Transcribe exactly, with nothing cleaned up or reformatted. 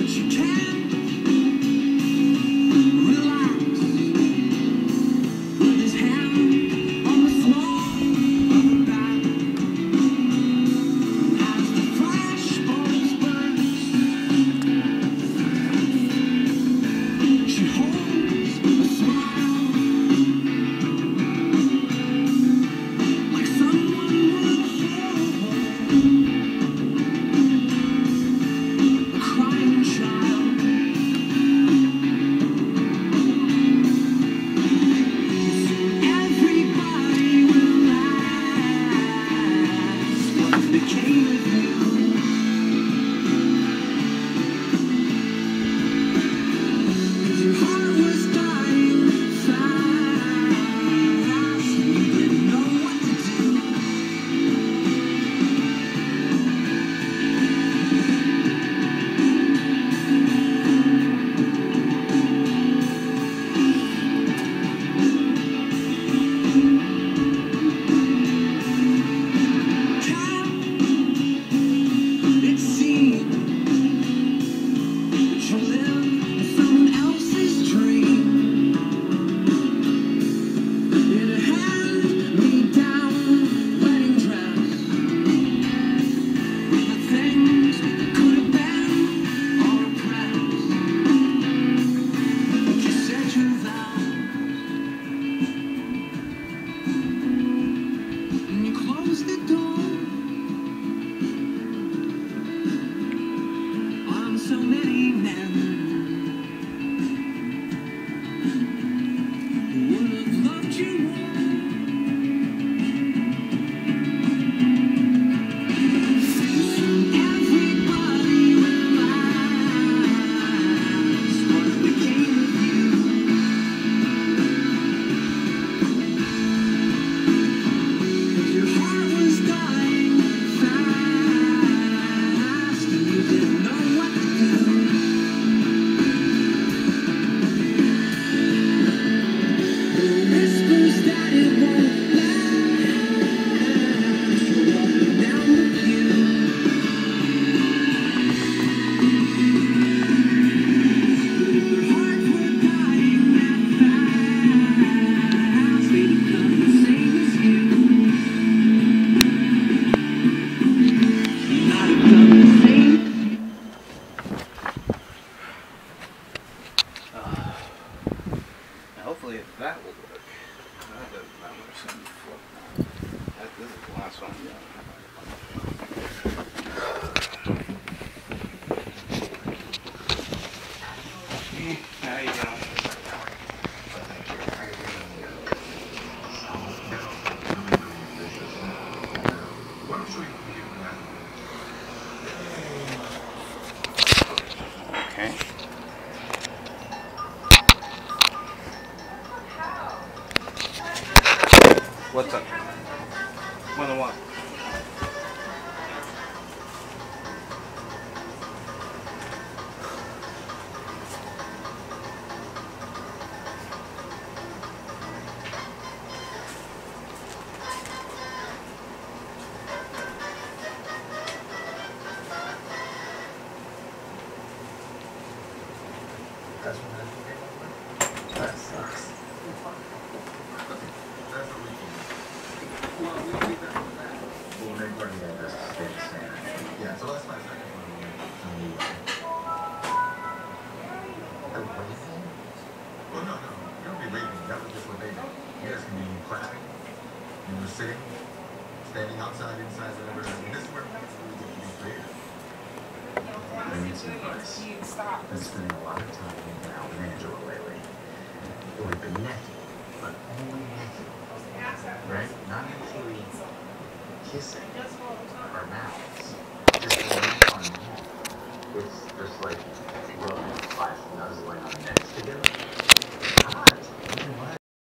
Hopefully that will work. That does not work some before. That, this is the last one. Hey, how you doing? Okay. What's up? One on one. That's what I think. That sucks. That's what we can do. Well, we keep that on that. We'll make part of that as a state standard. Yeah, so that's my second one. Well, no, no. You don't be leaving. That was just what they did. You guys can be clapping. You were sitting, standing outside, inside, whatever. I mean, this is where we get to be creative. I need some advice. I've been spending a lot of time hanging out with Angela lately. We've been necking, but only necking. Right? Not actually kissing our mouths. Just laying on the head. It's just like rubbing slash nuzzling our necks together.